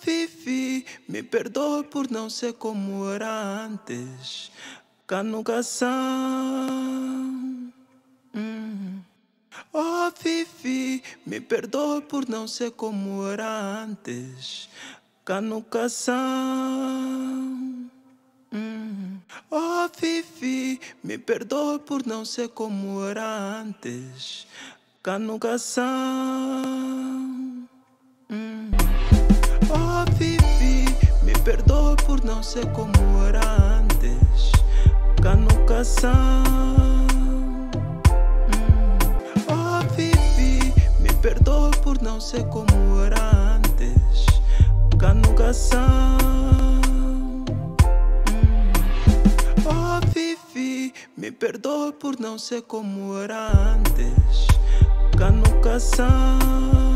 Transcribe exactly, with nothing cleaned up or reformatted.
Fifi, me perdoe por não ser como era antes. Canugação. Hum. Oh, Fifi, me perdoe por não ser como era antes. Canugação. Hum. Oh, Fifi, me perdoe por não ser como era antes. Canugação. Hum. Oh, Fifi, me perdoe por não ser como era antes. Canugação. Hum. Oh, Fifi, me perdoe por não ser como era antes. Canugação. Hum. Oh, Fifi, me perdoe por não ser como era antes. Canugação.